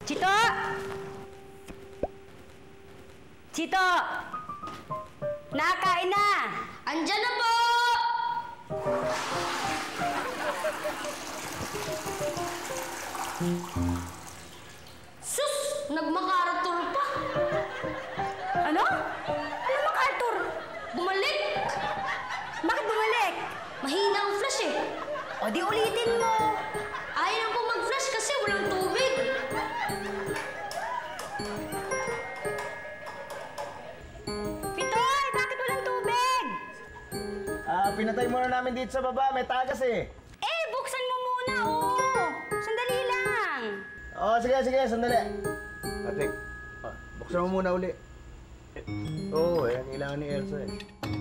Chito! Chito! Nakain na! Andyan na po! Sus! Nagmakaratol pa! Ano? Ano MacArthur? Bumalik! Bakit bumalik? Mahina ang flash eh. O di ulitin mo. Ayaw na po mag-flash kasi walang tubig. Pitoy! Bakit walang tubig? Pinatay muna namin dito sa baba. May tagas eh. Eh, buksan mo muna, oh! Sandali lang. Sige, sandali. Patrick, buksan mo muna uli. Oo, yan kailangan ni Elsa eh.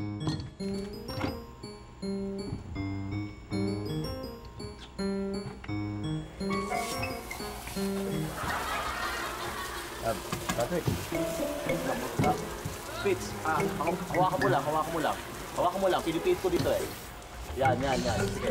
Patrick. Fitz, hawakan mo lang. Hawakan mo lang, pinipit ko dito eh. Yan. Sige.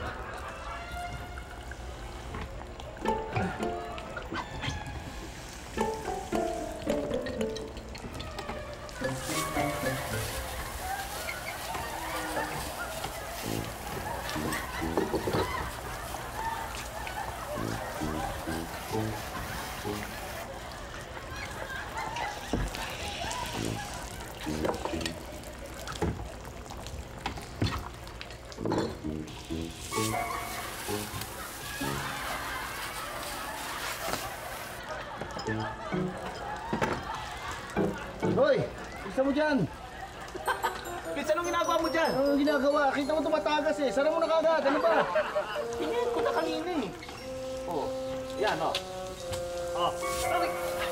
Hoy! Isa mo dyan! Fitz, anong ginagawa mo dyan? Anong ginagawa? Kita mo tumatagas eh. Sara mo na kagad. Ano ba? Pinayin ko na kanina eh. Oh, yan oh. Oh, sorry.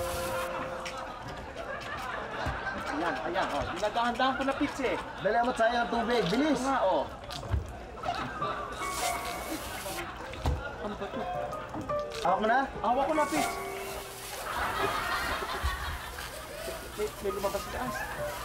Ayan, oh. Dinadahan-dahan ko na Fitz eh. Dali mo sayang ang tubig. Bilis! Ito nga oh. Ano ba ito? Hawak mo na? Hawak ko na Fitz. May lumabas sa taas.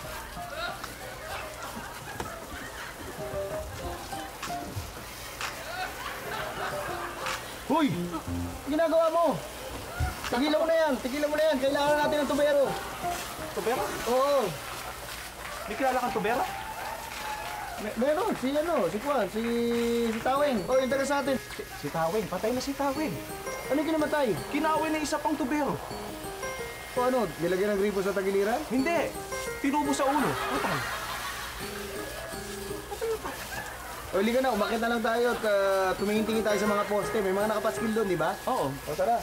Hoy! Ginagawa mo? Tigilan mo na yan. Kailangan natin ng tubero. Tubera? Oo. May kilala kang tubera? Meron. Si Juan. Si Taweng. O, yung taga sa atin. Si Taweng. Patay na si Taweng. Ano yung kinamatay? Kinawin na isa pang tubero. O ano? Nilagyan ng gripo sa tagiliran? Hindi. Tinubo sa ulo. Patay. O, liga na. Umakit na lang tayo at tumingin-tingin tayo sa mga poste. May mga nakapaskil doon, di ba? Oo. O, tara.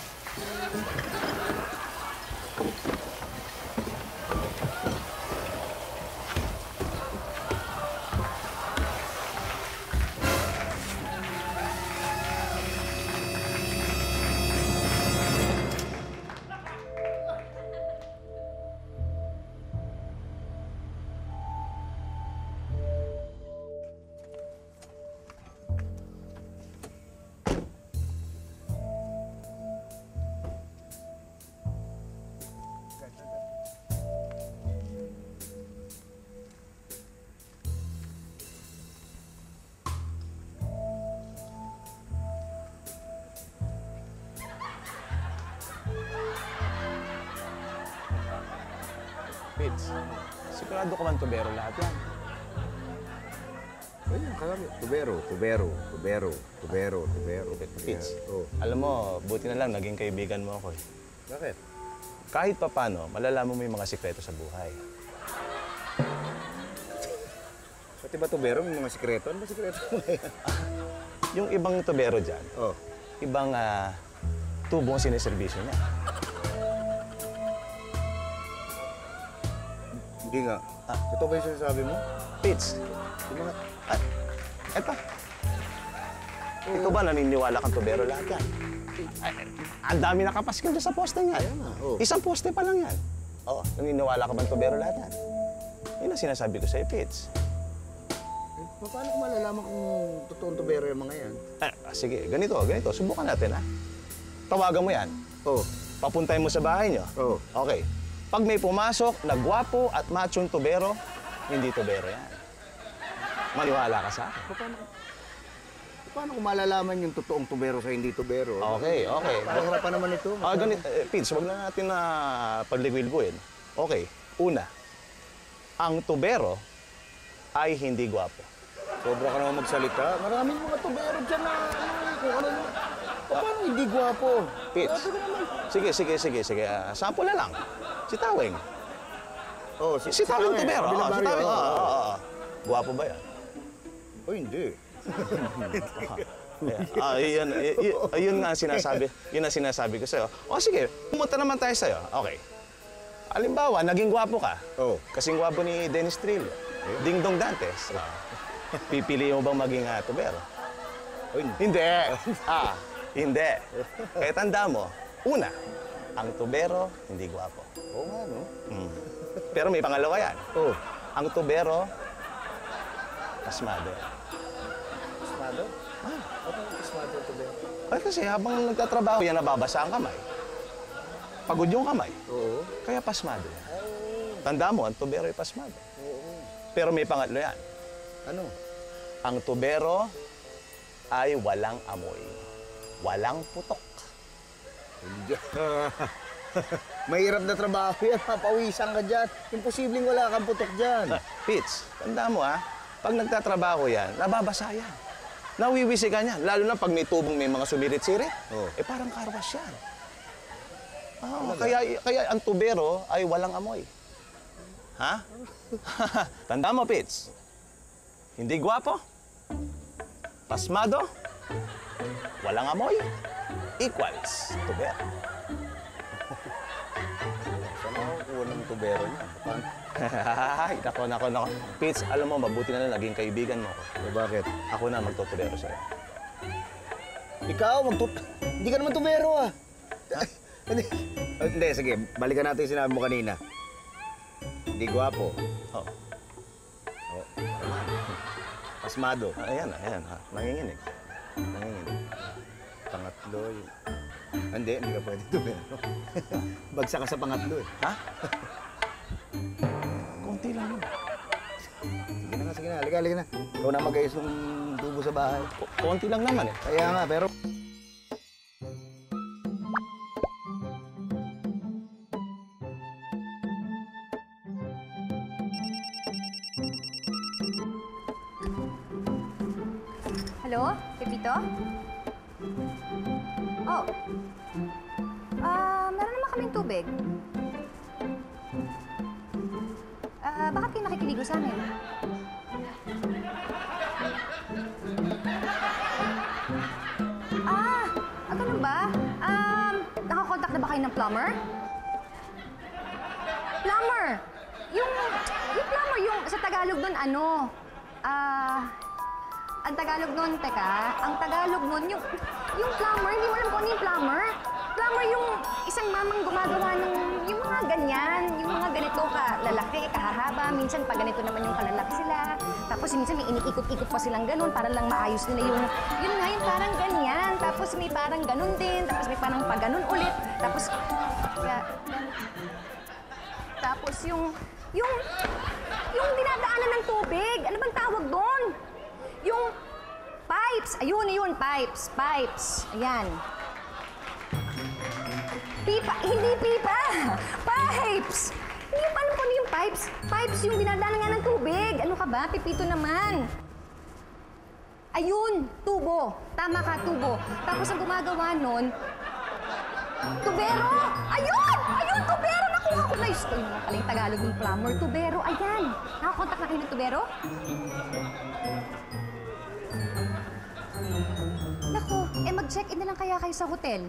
Fitz, sigurado ka man tubero lahat yan. Ayun, kami. Tubero. Fitz, Oh. alam mo, buti na lang naging kaibigan mo ako eh. Bakit? Kahit pa paano, malalaman mo yung mga sikreto sa buhay. Pati ba tubero? May mga sikreto? Ano ba sikreto mo yan? Yung ibang tubero dyan, Oh. ibang tubong sineservisyo niya. Hindi nga. Ito ba yung sinasabi mo? Fitz, Yung mga... eto. Ito ba naniniwala kang tubero lahat yan? Ang dami nakapaskil dyan sa poste nga. Ayan na, oh. Isang poste pa lang yan. Oo, naniniwala ka bang tubero lahat yan? Yun ang sinasabi ko sa'yo, Fitz. Paano ko malalaman kung totoong tubero yung mga yan? Sige, ganito. Subukan natin, ha? Tawagan mo yan. Oh. Papuntahin mo sa bahay niyo. Oh. Okay. Pag may pumasok na gwapo at machong tubero, hindi tubero yan. Maniwala ka sa akin. Paano kung malalaman yung totoong tubero sa hindi tubero? Okay. Mahirapan naman ito. Ganit, Pins, wag na natin na pagliwilguin. Okay, una, ang tubero ay hindi gwapo. Sobra ka naman magsalita. Maraming mga tubero dyan na kung ano. Paano hindi gwapo? Pins, sige. Sample na lang. Si Taweng. Oh, Si Taweng tubero. Si Taweng. Gwapo ba yan? Oh, hindi. Ayun nga ang sinasabi. Yun ang sinasabi ko sa'yo. O sige, pumunta naman tayo sa'yo. Okay. Halimbawa, naging gwapo ka. Oh. Kasing gwapo ni Dennis Trillo. Ding Dong Dantes. Pipili mo bang maging tubero? Oh, hindi. Hindi. Hindi. Kaya tanda mo, una, ang tubero hindi gwapo. Oo nga, no? Pero may pangalawa yan. Oh. Ang tubero, pasmado. Pasmado? Ano yung pasmado ang tubero? Ay, kasi habang nagtatrabaho yan, nababasa ang kamay. Pagod yung kamay. Oo. Kaya pasmado yan. Tanda mo, ang tubero ay pasmado. Oo. Pero may pangatlo yan. Ano? Ang tubero ay walang amoy. Walang putok. Hindi. Mahirap na trabaho yan. Papawisan ka dyan. Imposibleng wala kang putok dyan. Pits, tanda mo pag nagtatrabaho yan, nababasa yan. Nawiwisi ka niyan. Lalo na pag may tubong may mga sumirit-sirit. Oh. Parang karwas yan. Kaya ang tubero ay walang amoy. Ha? Tanda mo, Pits. Hindi gwapo. Pasmado. Walang amoy. Equals tubero. Saan ako kuha ng tubero niya? Paano? Ay, nako. Pits, alam mo, mabuti na lang naging kaibigan mo ko. Bakit? Ako na magtutubero sa'yo. Ikaw, hindi ka naman tubero Hindi, sige. Balikan natin yung sinabi mo kanina. Hindi gwapo. Oh. Pasmado. Ayan. Nanginginig. Pangatlo yun. Hindi ka pwede tubero. Bagsak ka sa pangatlo eh. Ha? Konti lang yun. Sige na. Halika na. Ikaw na mag-ayos ng tubo sa bahay. Konti lang naman eh. Kaya nga, pero... Hello? Pepito? Oh. Meron naman kaming tubig. Bakit kayo nakikiligo sa amin? Ganun ba? Nakakontakt na ba kayo ng plumber? Plumber! Yung plumber, yung sa Tagalog nun, ang Tagalog nun, ang Tagalog nun, yung plumber, hindi mo alam kung ano yung plumber? Plumber yung isang mamang gumagawa ng yung mga ganyan, yung mga ganito kalalaki, kahahaba, minsan pag ganito naman yung kalalaki sila. Tapos minsan may iniikot-ikot pa silang ganun para lang maayos nila yun nga, yung parang ganyan. Tapos may parang ganun din, tapos may parang pag ganun ulit. Tapos yung dinadaanan ng tubig, ano bang tawag doon? Yung pipes. Ayun, pipes. Ayan. Pipa. Hindi pipa. Pipes. Hindi pa alam ko ano yung pipes. Pipes yung dinadaanan nga ng tubig. Ano ka ba? Pipito naman. Ayun, tubo. Tama ka, tubo. Tapos ang gumagawa nun, tubero. Ayun, tubero. Nakuha ko na yun. Ito yung paling Tagalog ng plumber. Tubero, ayan. Nakakontak na kayo ng tubero? Naku, mag-check-in na lang kaya kayo sa hotel.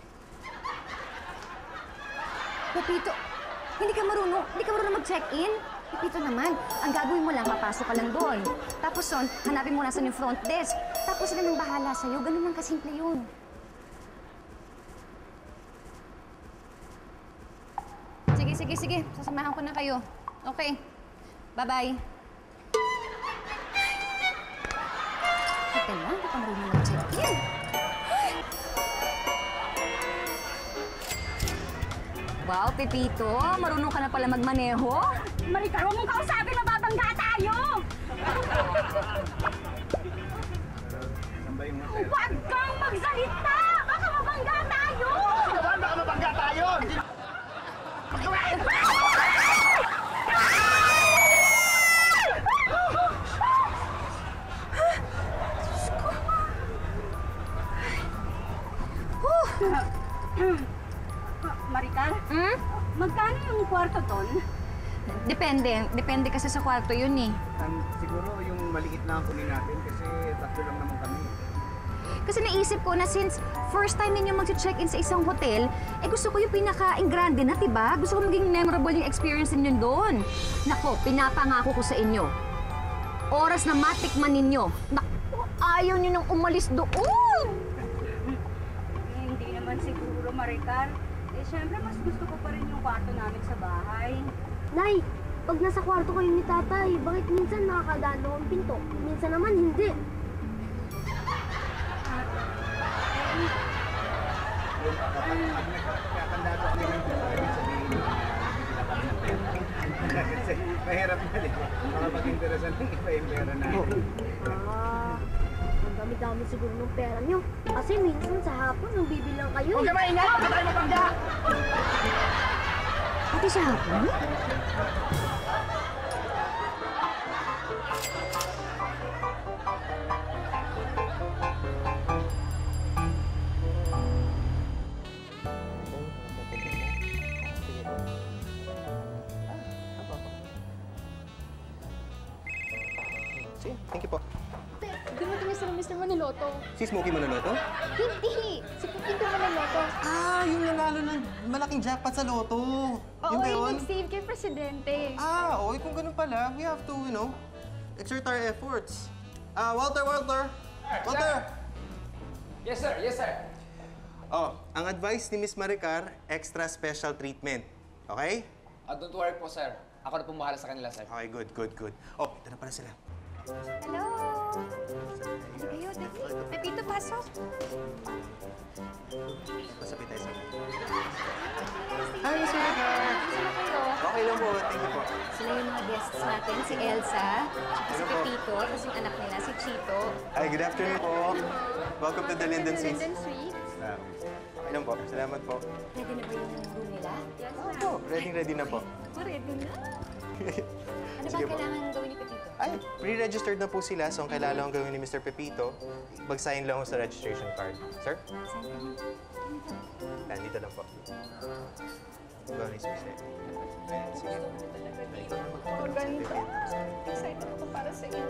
Pepito, hindi ka marunong mag-check-in? Pepito naman, ang gagawin mo lang, mapasok ka lang doon. Tapos son, hanapin mo nasan yung front desk. Tapos sila nang bahala sa'yo, ganun lang kasimple yun. Sige, sasamahan ko na kayo. Okay, bye-bye. Hotel lang, hindi ka marunong mag-check-in. Wow, Pepito, marunong ka na pala magmaneho. Maricar, huwag mong kausapin, mababangga tayo! Saan ba yung Huwag kang magsalita! Baka mabangga tayo! Sino ba? Baka mabangga tayo! Maricar, Hmm? magkano yung kwarto doon? Depende kasi sa kwarto yun eh. Siguro yung maliit na ang kunin natin kasi tatlo lang naman kami. Kasi naisip ko na since first time ninyo mag-check-in sa isang hotel, eh gusto ko yung pinaka-ingrande na, diba? Gusto ko maging memorable yung experience ninyo doon. Nako, pinapangako ko sa inyo. Oras na matikman ninyo. Naku, ayaw nyo nang umalis doon! Hindi naman siguro, Maricar. Eh, syempre, mas gusto ko pa rin yung kwarto namin sa bahay. Nay, pag nasa kwarto kayo ni tatay, bakit minsan nakakadaan ang pinto? Minsan naman hindi. Kakanda ko kami ng sabihin kasi mahirap na din. Baka mag-interesan ng iba yung pera natin. Ang dami-dami siguro ng pera nyo. Kasi minsan sa hapon, nang bibilang kayo. Huwag ka maingay! Huwag ka tayo mabangga! Pati sa hapon? Sige, thank you po. Dumating na sila Mr. Maniloto. Si Smokey Manaloto? Hindi! Si Pupito Maniloto. Ah, yung nanalo ng malaking jackpot sa loto. Yun ba yun? nag-save kay Presidente. Ah, okay. Kung ganun pala, we have to, exert our efforts. Walter! Walter! Yes, sir. Yes, sir. Oh, ang advice ni Miss Maricar, extra special treatment. Okay? Don't worry po, sir. Ako na pumahala sa kanila, sir. Okay, good. Oh, ito na pala sila. Hello! Kayo, Pepito, pasok. Pasapit tayo sa... Hi, Miss Maricar! Sino kayo? Okay lang po. Thank you po. Sila yung mga guests natin, si Elsa, si Hello po. Pepito, tapos yung anak nila, si Chito. Hi, good afternoon po. Welcome to the Linden Suites. Suite. Okay lang po. Salamat po. Ready na ba yung room nila? Yes, Opo, ready na po. Ready na. Ano ba Sige po. kailangan gawin ni Pepito? Ay, pre-registered na po sila. So, ang kailangan lang gawin ni Mr. Pepito, mag-sign lang ho sa registration card. Sir? Nandito lang po. Very specific. Sige. Excited ako para sa inyo.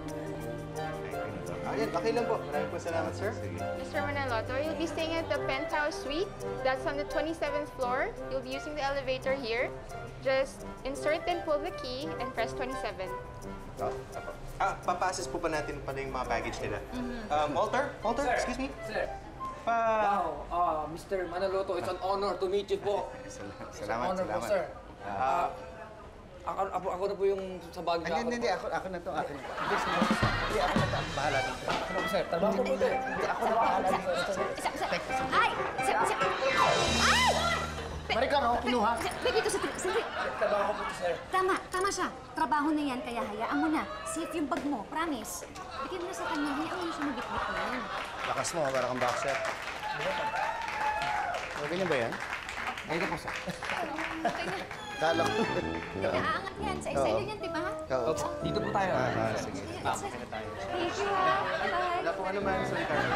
Ayan, okay lang po. Maraming po salamat, sir. Mr. Manaloto, you'll be staying at the penthouse suite. That's on the 27th floor. You'll be using the elevator here. Just insert and pull the key and press 27. Oh, apo. Papases po pa natin pala yung mga baggage nila. Walter? Walter, Sir. excuse me? Sir. Pa... Mr. Manaloto, it's an honor to meet you po. It's an honor po, sir. Ako na po yung sa bag niya. Hindi, ako na to, akin na to. Hindi, ako na to, bahala dito. Ako na po, sir. Trabaho ko po ito. Hindi, ako na bahala dito. Ay! Ay! Maricar, ako kinuha. Pepito, sandali. Trabaho ko po ito, sir. Tama siya. Trabaho na yan, kaya hayaan mo na. Safe yung bag mo, promise. Bigyan mo na sa kanya, hayaan mo na siya mag-bitbit na yan. Lakas mo, para kang boxer. Okay niya ba yan? Ayun po, sir. Kala ko. Naaangat yan. Sa sa'yo yan, di ba? Oo. Dito po tayo. Sige. Thank you, ha. Bye-bye. Wala po ano man, sir Ricardo.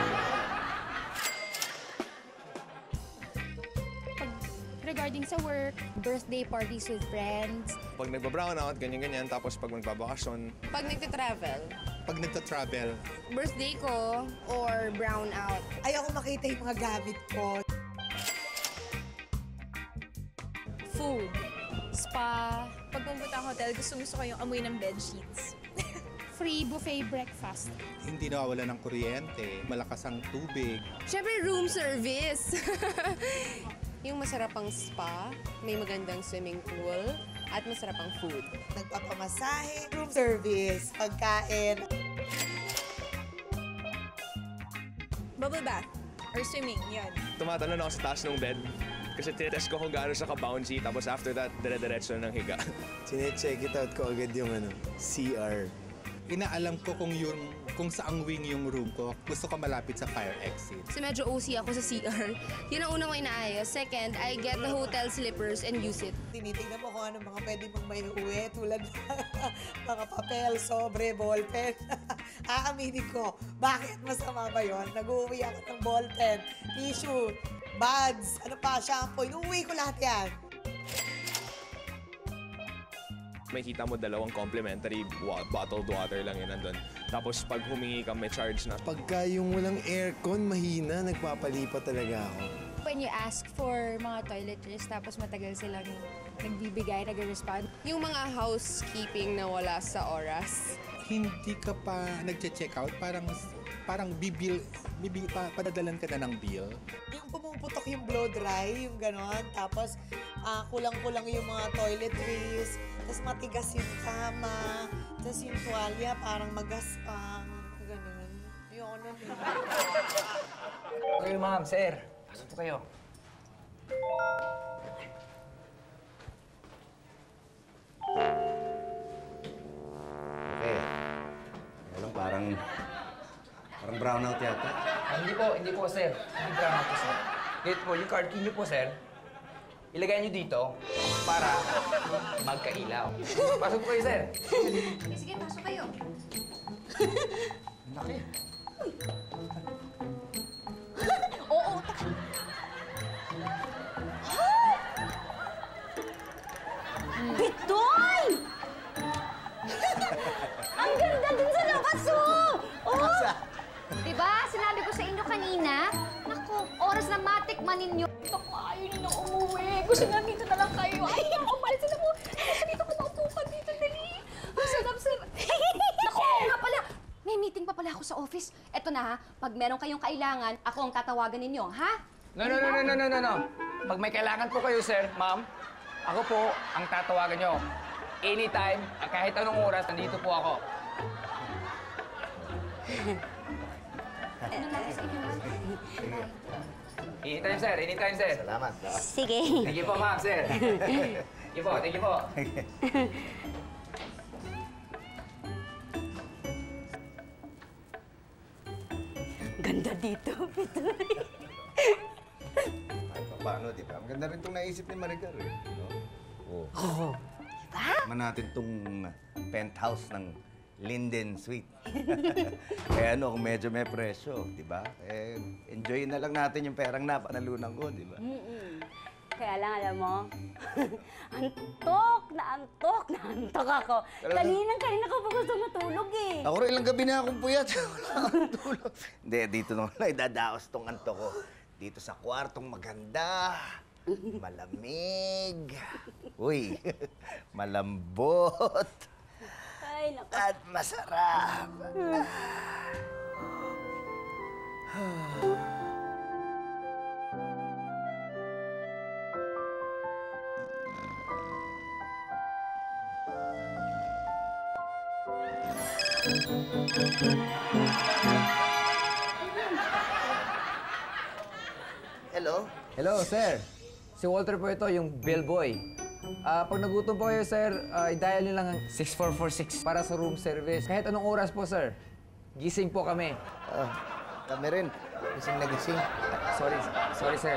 Regarding sa work, birthday parties with friends, Pag nagba-brown out, ganyan-ganyan. Tapos pag magbabakasyon, Pag nagta-travel, pag nagta-travel, birthday ko or brown out. Ayoko makita yung mga gamit ko. Food, spa. Pag pumunta ang hotel, gusto ko yung amoy ng bed sheets. free buffet breakfast. hindi nawawala ng kuryente, malakas ang tubig. Siyempre, room service. Yung masarap ang spa, may magandang swimming pool, at masarap ang food. Nagpapamasahe, room service, pagkain. Bubble bath or swimming, yan. Tumatalon ako sa taas ng bed. Kasi tinetest ko kung gaano siya ka-bouncy. Tapos after that, dire-diretso ng higa. Sine-check it out ko agad yung CR. Inaalam ko kung yung kung saang wing yung room ko. Gusto ko malapit sa fire exit. Kasi medyo OC ako sa CR. Yun ang unang ko inaayos. Second, I get the hotel slippers and use it. Tinitignan mo kung ano mga pwede mong may uwi tulad ng mga papel, sobre, ballpen. Aaminin ko, bakit masama ba yun? Nag-uwi ako ng ballpen, tissue, buds, ano pa, shampoo. Inuwi ko lahat yan. May kita mo dalawang complimentary bottled water lang yun nandun. Tapos pag humingi ka, may charge na. Pagka yung walang aircon, mahina, nagpapalipat talaga ako. When you ask for mga toiletries, tapos matagal silang nagbibigay, nag-respond. Yung mga housekeeping na wala sa oras. Hindi ka pa nagche-check out, parang padadalan ka na ng bill. Yung pumuputok yung blow dry, yung ganon. Tapos kulang-kulang yung mga toiletries. Tapos matigas yung kama. Tapos yung tuwalya parang magaspang. Ganon. Yun. Okay, ma'am, sir. Pasok po kayo. Okay. Ano, parang brownout yata. Hindi po, sir. Hindi brownout po, sir. Ganito po, yung card key niyo po, sir. Ilagay niyo dito para magkailaw. Pasok po kayo, sir. Sige, pasok kayo. Laki. Oo, Bitoy! Ang ganda din sa labas, oh! Oh! Diba? Sinabi ko sa inyo kanina, naku, oras na matikman ninyo. Naku, ayaw nyo na umuwi. Gusto nga dito na lang kayo. Ayaw na umalis. Alam mo, dito ko maupupan dito, dali. Ang sarap, sir. Naku, nga pala. May meeting pa pala ako sa office. Eto na ha, pag meron kayong kailangan, ako ang tatawagan ninyo, ha? No. Pag may kailangan po kayo, sir, ma'am, ako po ang tatawagan nyo. Anytime, kahit anong oras, nandito po ako. Anytime, sir. Anytime, sir. Salamat. Sige. Thank you po, ma'am, sir. Thank you po. Ganda dito, Bitoy. Kahit pa paano, di ba? Ang ganda rin itong naisip ni Maricar, eh. No? Oo. Diba? Naman natin itong penthouse ng Linden Suite. Eh ano, kung medyo may presyo, di ba? Eh, enjoyin na lang natin yung perang napanalunan ko, di ba? Kaya lang, alam mo, antok na antok ako. Kanina ko pa gusto matulog eh. Ako rin ilang gabi na akong puyat. Wala akong tulog. Hindi, dito naman na idadaos tong antok ko. Dito sa kwartong maganda. Malamig. Uy, malambot. Ay, naku. At masarap. Hello? Hello, sir. Si Walter po ito, yung bellboy. Pag nagutom po kayo, sir, i-dial nyo lang ang 6446 para sa room service. Kahit anong oras po, sir. Gising po kami. Kami rin. Gising na gising. Sorry, sir.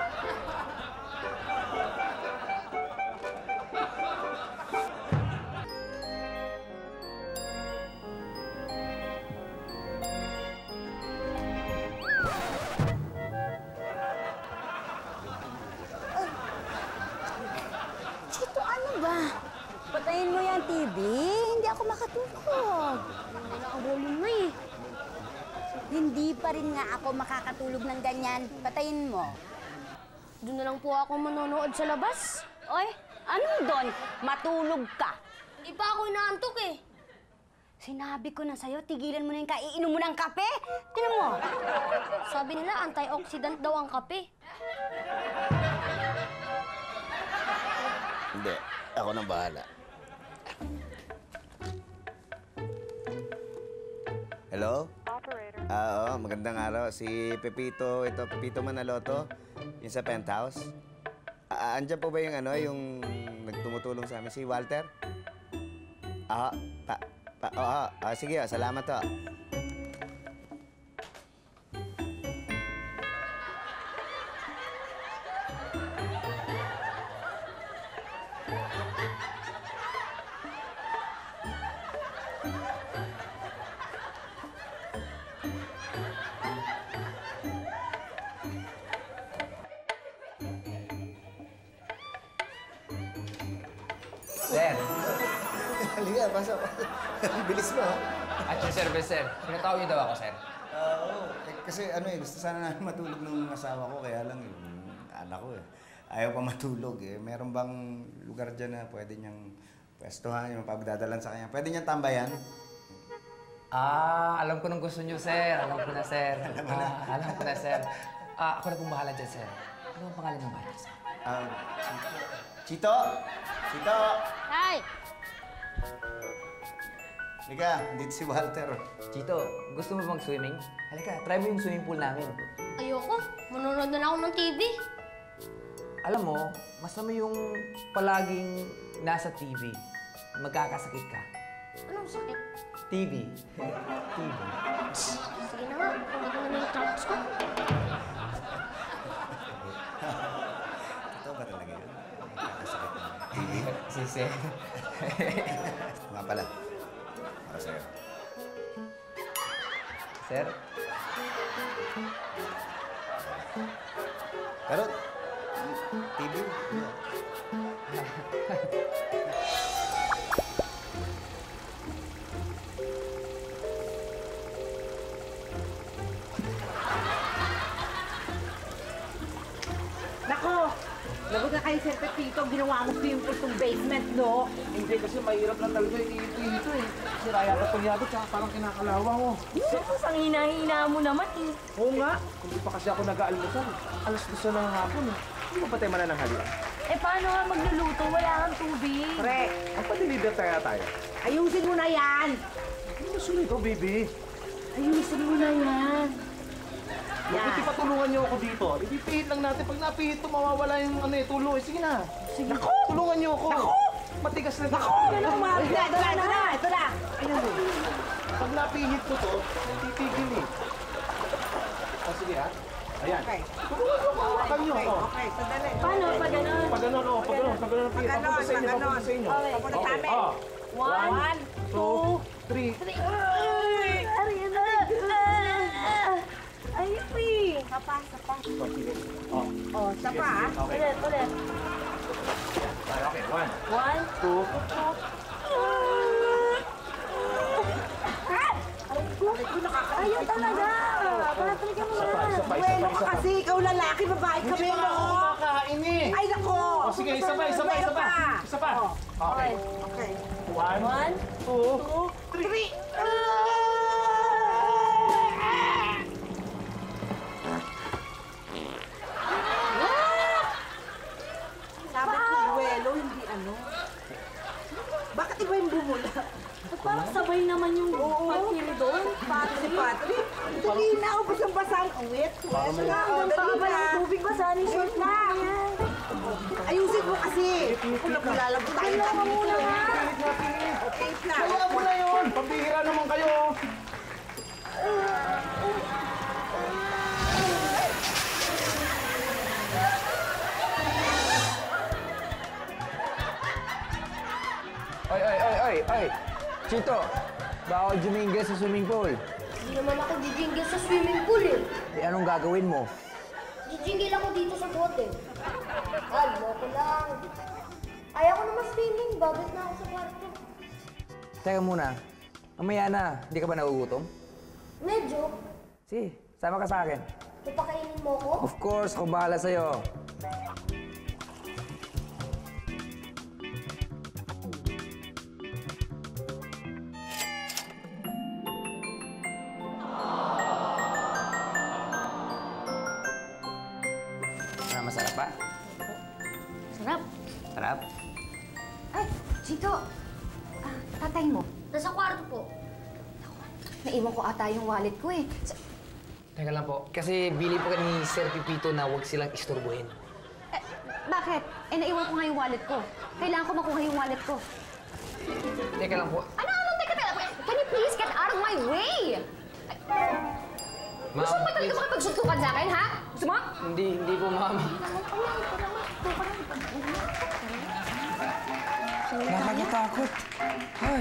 Chito, ano ba? Patayin mo yung TV. Hindi ako makatulog. Wala ang volume mo eh. Hindi pa rin nga ako makakatulog ng ganyan. Patayin mo. Doon na lang po ako manonood sa labas. Oy, anong doon? Matulog ka. Hindi pa ako inaantok eh. Sinabi ko na sa'yo, tigilan mo na yung kaiinom mo ng kape. Tinan mo. Sabi nila, antioxidant daw ang kape. Hindi. Ako nang bahala. Hello? Operator. Oo, magandang araw. Si Pepito, ito, Pepito Manaloto, yung sa penthouse. Andyan po ba yung yung nagtumutulong sa amin, si Walter? Sige, salamat to. Sir. Halika, pasok. Bilis mo, ha? At yung service, sir. Pinatawag niyo daw ako, sir. Oo. Kasi gusto sana namin matulog ng asawa ko, kaya lang yung anak ko ayaw pa matulog Meron bang lugar dyan na pwede niyang pwestuhan, yung pagdadalan sa kanya? Pwede niyang tambayan? Alam ko nung gusto niyo, sir. Alam ko na, sir. Alam ko na, sir. Ako na pong bahala dyan, sir. Ano ang pangalan ng bata, sir? Chito! Chito! Hi! Halika, dito si Walter. Chito, gusto mo bang swimming? Halika, try mo yung swimming pool namin. Ayoko. Manonood na lang ako ng TV. Alam mo, masama yung palaging nasa TV. Magkakasakit ka. Anong sakit? TV. TV. Sige na nga. Hindi ko na yung tracks ko. Totoo ba talaga yun? Magkakasakit ng TV? Sisi. Nga pala. Para sa'yo. Sir? Pero, TV? Nako! Lagot na kayo, Sir Pepito. Ginawa mo simple itong basement, no? Hindi kasi mahirap lang talaga ito eh. Siraya ka pagyabot, tsaka parang kinakalawa mo. Sus, ang hina-hina mo naman eh. Oo nga, kung di pa kasi ako nag-aalmusal. Alas 2 ng hapon eh. Hindi mo pa tayo manananghalian. Eh, paano nga magluluto? Wala kang tubig. Pre, Ang pa-deliver kaya tayo. ayusin mo na yan! Ano gusto nito, baby? Ayusin mo na yan. Buti patulungan niyo ako dito. Ipipihit lang natin. Pag napihit to, mawawala yung tulo. Sige na. Sige. Naku! Tulungan niyo ako. Naku! Matigas na. Naku! Ito na! Ayan mo. Pag napihit ko to, titigil eh. Sige ha. Ayan. Okay. Tulungan niyo ako. Hawakan niyo ako. Okay, sandali. Paano? Pag ganun? Pag ganon, oh. Pag ganon. Pag ganon. Papunta sa inyo. Papunta sa inyo. Okay. Papunta sa amin. Oh. 1, 2, 3. Ayun eh. Sapa. Oh. Oh, sapa ah. Okay. Ulit. Okay. 1, 1, 2. Ayaw talaga. Papalikan mo na. Bueno ka kasi, ikaw lalaki, babae kami, Hindi pa ako no? kumakain eh. Ay, nako! O sige, isa pa. Isa pa. Okay. Okay. 1, 2, 3. Sabi ko, Buelo, hindi ano. Bakit iba yung bumula? Parang sabay naman yung pagkiri doon. Paano si Patrick? Tuloy na ako, basang-basa ang uwit. Pwesto na ako, Hanggang dali pababa na. ng tubig ba? Saan yung short na? Ayusin mo kasi. Lalabot tayo Wala ka muna nga. Okay na. Kaya mo na yun. Pambihira naman kayo. Oy! Chito, bawal jumingga sa swimming pool. Hindi naman ako jijinggil sa swimming pool eh. Anong gagawin mo? Jijinggil ako dito sa bote. Alam ko lang. Ayaw ko naman swimming. Babit na ako sa kwarto. Teka muna, mamaya na. Hindi ka ba nagugutom? Medyo. Sige, sama ka sa akin. Papakainin mo ko? Of course, ako bahala sa'yo. Masarap ba? Sarap. Sarap? Ay, Chito. Tatay mo. Nasa kwarto po. Naiwan ko ata yung wallet ko eh. Teka lang po. Kasi bili po ni Sir Pipito na huwag silang isturbuhin. Bakit? Naiwan ko nga yung wallet ko. Kailangan ko makuha yung wallet ko. Teka lang po. Ano? Teka. Can you please get out of my way? Gusto mo ba talaga makapagsuntukan sa akin, ha? Gusto mo? Hindi po, ma'am. Nakakatakot. Ay.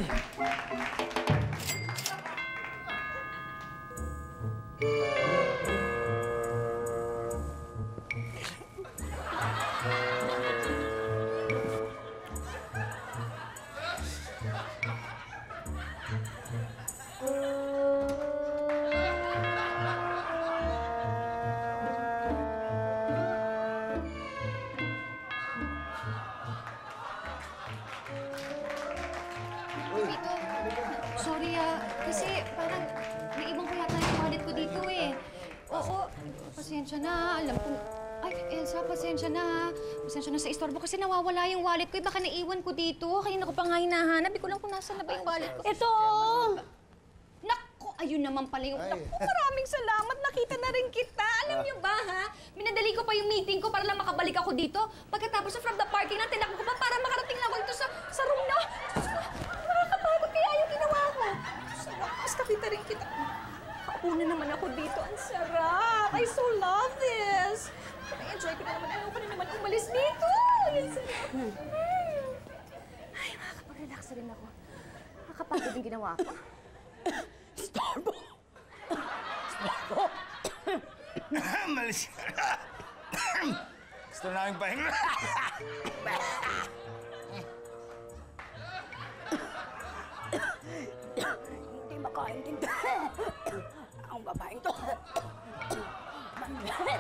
Tito, sorry kasi parang naiwan ko yata yung wallet ko dito eh. Oo, pasensya na. Alam ko, ay, Elsa, pasensya na. Pasensya na sa istorbo kasi nawawala yung wallet ko. Baka naiwan ko dito. Kaya na ko pa nga hinahanap. Di ko lang kung nasaan na ba yung wallet ko. Ito! Naku, ayun naman pala yung... Naku, maraming salamat. Nakita na rin kita. Alam niyo ba, ha? Minadali ko pa yung meeting ko para lang makabalik ako dito. Pagkatapos from the parking na, tinakbo ko pa para makarating lang ako dito sa room na. Nakakapagod kaya yung ginawa ko. Sa wakas, nakita rin kita. Kauna naman ako dito. Ang sarap. I so love this. Na-enjoy ko na naman. Ayoko na naman umalis dito. Ang sarap. Ay, makakapag-relax rin ako. Nakakapagod yung ginawa ko. Starbo! Starbo! Malis ka. Gusto namin pahinga. Hindi makaintindihan. Ang babaeng to. Manlet!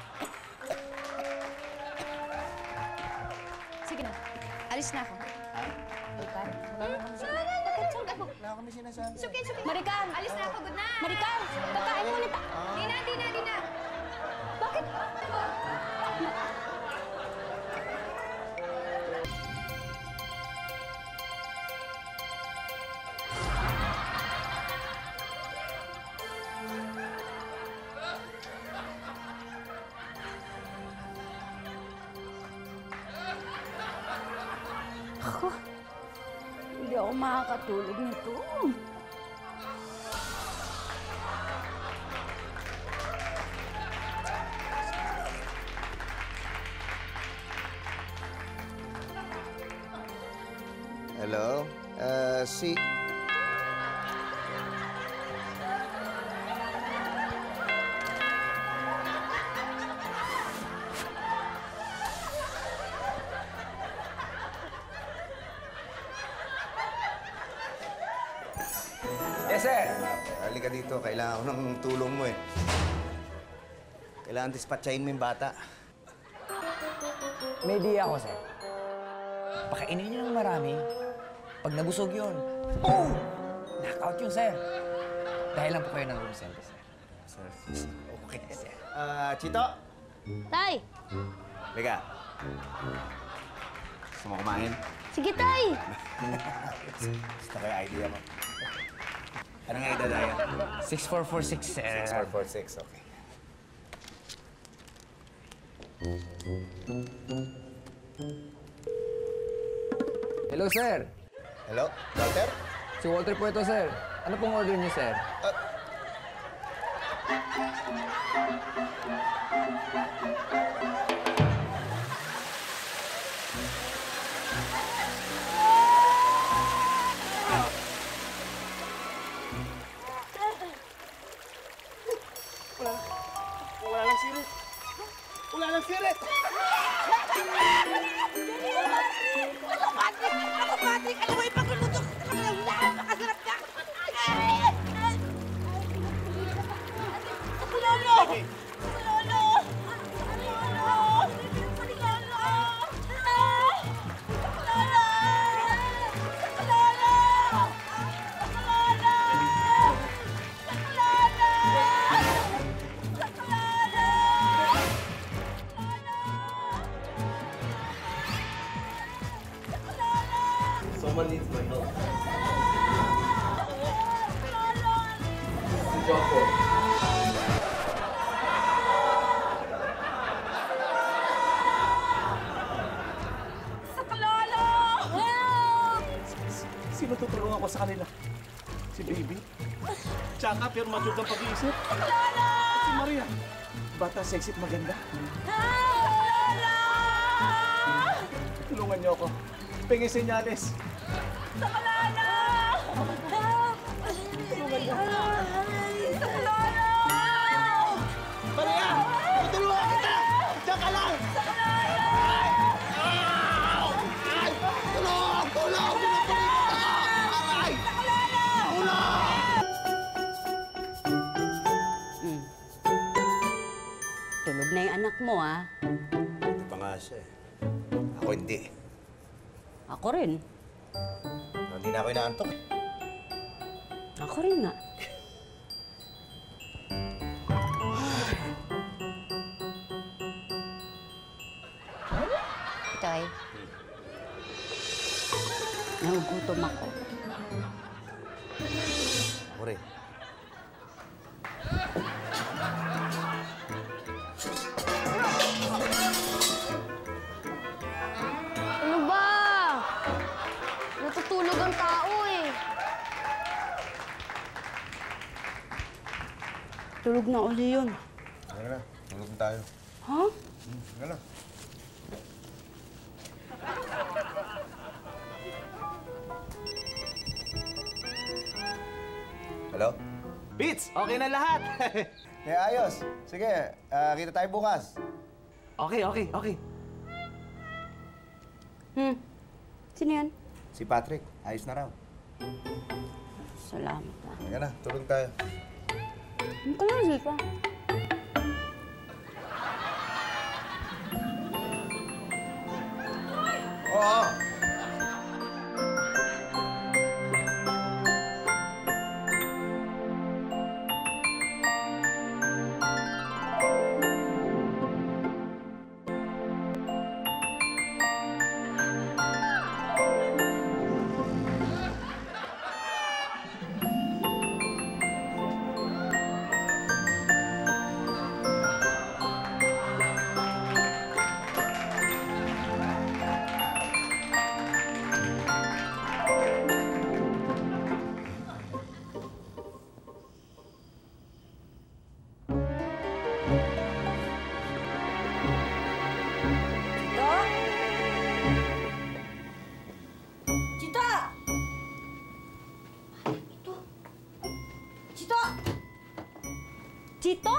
Sige na. Alis na ako. Wala kami sinasabi. Suki. Marikan! Alis na ako. Good night. Marikan! Kakain mo ulit. Di na. Bakit? Ako, hindi ako makakatulog nito. Hello? Si... Yes, sir. Halika dito. Kailangan ko ng tulong mo eh. Kailangan dispatchahin mo yung bata. May idea ako, sir. Pakainin niyo ng marami. Pag nabusog yun, boom! Knockout yun, sir. Dahil lang po kayo ng room service, sir. Okay, sir. Chito? Tay! Halika. Gusto mo kumain? Sige, Tay! Gusto ko yung idea mo. Ano nga idadaya? 6446, sir. 6446, okay. Hello, sir. Hello? Walter? Si Walter po ito, sir. Ano pong order niyo, sir? Wala lang sirit. Wala lang sirit. Ako, Patrick! Ano ba yung pagluluto? Wala! Makasarap ka! Ako, Lolo! Ako, Lolo! Ako, Lolo! Ako, Lolo! Ako, Lolo! Ako, Lolo! Ako, Lolo! Ako, Lolo! Someone needs my help. Si Jocko. Sino tutulungan ko sa kanila? Si Baby? Tsaka pero mature ang pag-iisip? Si Maria? Bata, sexy at maganda? Tulungan niyo ako. Pingi senyales. Sakalala! Help! Sakalala! Maria! Tutulungan kita! Diyan ka lang! Sakalala! Ay! Tulong! Tulong! Pinupulitan ako! Aray! Sakalala! Tulong! Tulog na yung anak mo, ah. Ito pa nga siya eh. Ako hindi. Ako rin. Hindi na ako inaantok eh. Ako rin nga. Toy, Nagugutom ako. Ako rin. Ano ba? Natutulog ang tao eh. Tulog na uli yun. Ano na? Tulog na tayo. Ha? Ano na? Hello? Beats, okay na lahat. Ayos. Sige, kita tayo bukas. Okay. Sino yan? Si Patrick, ayos na raw. Salamat na. Sige na, tulog tayo. Ano ka lang, Zika? Oo. Chito! Chito! Chito!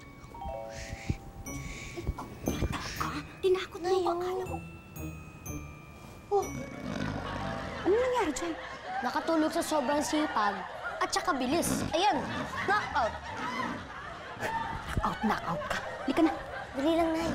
Tinakot mo ako, akala ko. Oh, Ano nangyari dyan? nakatulog sa sobrang sipag at saka bilis. Ayan, knockout. Knockout ka. Halika na. Dali lang, Nay.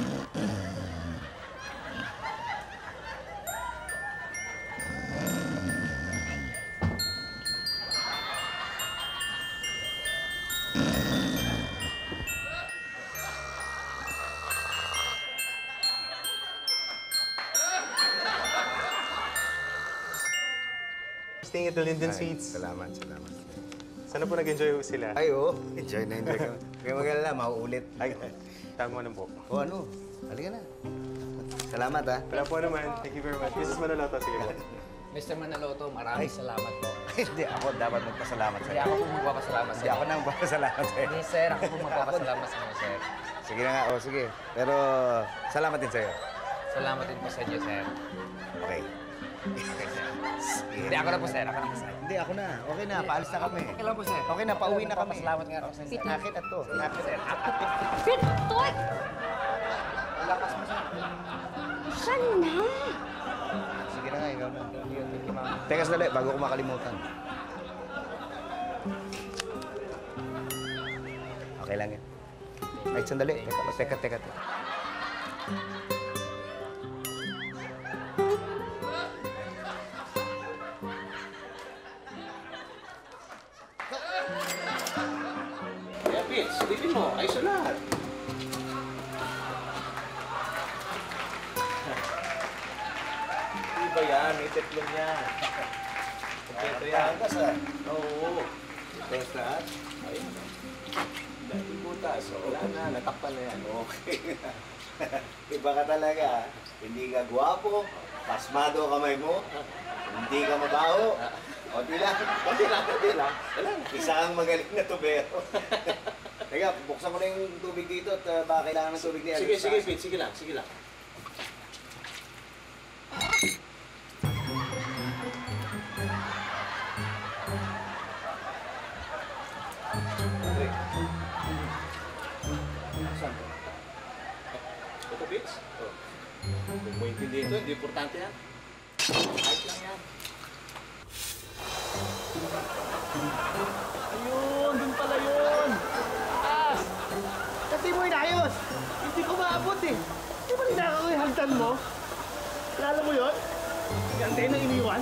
Staying at the Linden Ay, Suites. Salamat. Sana po nag-enjoy sila. Ay, oo. Enjoy na kami. Kaya mag-alala, mauulit. Ay, tama na po. O ano? Halika na. Salamat, ha? Wala po naman. Thank you very much. Mrs. Manaloto, sige po. Mr. Manaloto, maraming salamat po. Hindi, ako dapat magpasalamat Hindi sa'yo. ako po magpapasalamat sa Hindi ako na magpapasalamat sa'yo. Hindi, sir. Ako po magpapasalamat sa inyo, sir. Sige na nga, o sige. Pero salamat din sa'yo. Salamat din po sa inyo, sir. Okay. Hindi, ako na po, sir. Ako na po, sir. Hindi, ako na. Okay na, paalis na kami. Okay lang po, sir. Okay na, pauwi na kami. Salamat nga ako sa inyo, sir. Akin at to. Akin, sir. Pit! Toy! Lakas mo, sir. Saan na? Sige na nga, ikaw na. Teka sandali, bago ko makalimutan. Okay lang yan. Ay, sandali. Teka. Kaya, Pits, silipin mo. Ayos na lahat. Hindi ba yan? May tetlong yan. Kompleto yan. Oo. Thanks lahat. Ayun. Dahil butas. Wala na. Natakpan na yan. Okay. Iba ka talaga. Hindi ka gwapo, pasmado kamay mo, hindi ka mabaho. Konti lang. Wala na. Isa ang magaling na tubero. Teka, buksan ko na yung tubig dito at baka kailangan ng tubig niya. Sige, Pete. Sige lang. Hindi ito, hindi importante yan. Kahit lang yan. Ayun, dun pala yun. Taas! Kasi mo inayos. Hindi ko maabot eh. Di ba ninakaw yung hagdan mo? Lalo mo yun? Yung antena iniwan?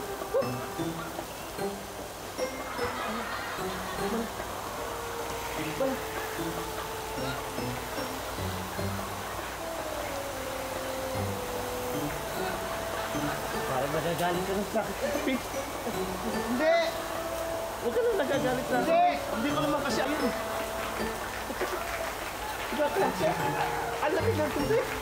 Parang nagagalit ka ng sakit. Hindi! Huwag ka na nagagalit na. Hindi ko naman kasi ayun. Diba klase? Ang laki ng tubig.